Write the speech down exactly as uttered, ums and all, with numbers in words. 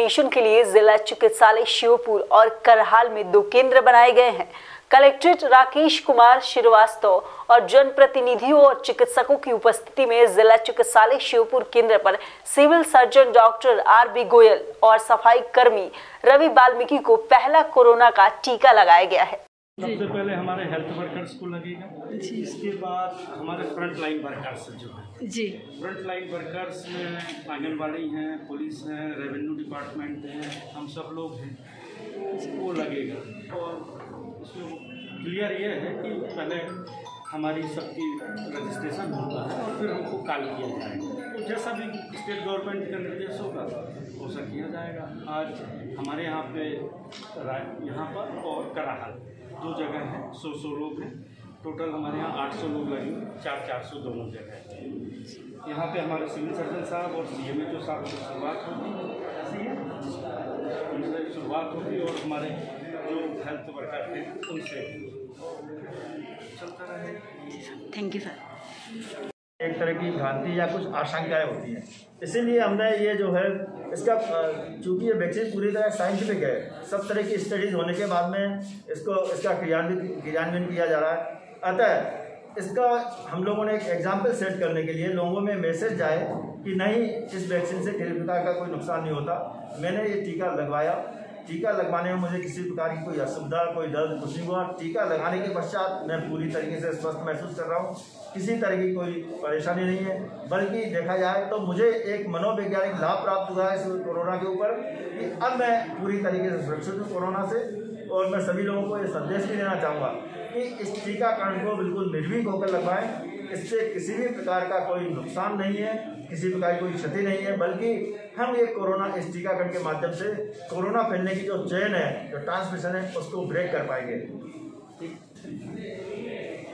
Vaccination के लिए जिला चिकित्सालय श्योपुर और करहाल में दो केंद्र बनाए गए हैं। कलेक्ट्रेट राकेश कुमार श्रीवास्तव और जनप्रतिनिधियों और चिकित्सकों की उपस्थिति में जिला चिकित्सालय श्योपुर केंद्र पर civil surgeon doctor R B Goyal और सफाई कर्मी रवि वाल्मीकि को पहला कोरोना का टीका लगाया गया है। सबसे पहले हमारे हेल्थ वर्कर्स को लगेगा जी। इसके बाद हमारे फ्रंट लाइन वर्कर्स जो है जी, फ्रंट लाइन वर्कर्स में आंगनबाड़ी हैं, पुलिस हैं, रेवेन्यू डिपार्टमेंट है, हम सब लोग हैं, वो लगेगा। और इसमें क्लियर ये है कि पहले हमारी सबकी रजिस्ट्रेशन होता है और फिर हमको कॉल किया जाएगा, तो जैसा भी स्टेट गवर्नमेंट का निर्देश होगा वैसा किया जाएगा। आज हमारे यहाँ पे यहाँ पर और कराहल दो जगह हैं, सौ सौ लोग हैं टोटल। हमारे यहाँ आठ सौ लोग लगेंगे, चार चार सौ दोनों जगह। यहाँ पे हमारे सिविल सर्जन साहब और सी एम ए जो साहब से शुरुआत होगी, ऐसी है उनसे शुरुआत होगी और हमारे जो हेल्थ वर्कर हैं उनसे चलता रहेगा। Thank you sir. एक तरह की भ्रांति या कुछ आशंकाएं होती हैं, इसीलिए हमने ये जो है इसका चूँकि ये वैक्सीन पूरी तरह साइंटिफिक है, सब तरह की स्टडीज़ होने के बाद में इसको इसका क्रियान्वित क्रियान्वयन किया जा रहा है। अतः इसका हम लोगों ने एक एग्जाम्पल सेट करने के लिए लोगों में मैसेज जाए कि नहीं, इस वैक्सीन से किसी प्रकार का कोई नुकसान नहीं होता। मैंने ये टीका लगवाया, टीका लगवाने में मुझे किसी प्रकार की कोई असुविधा, कोई दर्द कुछ नहीं हुआ। टीका लगाने के पश्चात मैं पूरी तरीके से स्वस्थ महसूस कर रहा हूँ, किसी तरह की कोई परेशानी नहीं है। बल्कि देखा जाए तो मुझे एक मनोवैज्ञानिक लाभ प्राप्त हुआ है इस कोरोना के ऊपर कि अब मैं पूरी तरीके से सुरक्षित हूँ कोरोना से। और मैं सभी लोगों को ये संदेश भी देना चाहूँगा कि इस टीकाकरण को बिल्कुल निर्भीक होकर लगवाएं। इससे किसी भी प्रकार का कोई नुकसान नहीं है, किसी प्रकार की कोई क्षति नहीं है, बल्कि हम ये कोरोना इस टीकाकरण के माध्यम से कोरोना फैलने की जो चेन है, जो ट्रांसमिशन है, उसको ब्रेक कर पाएंगे। ठीक।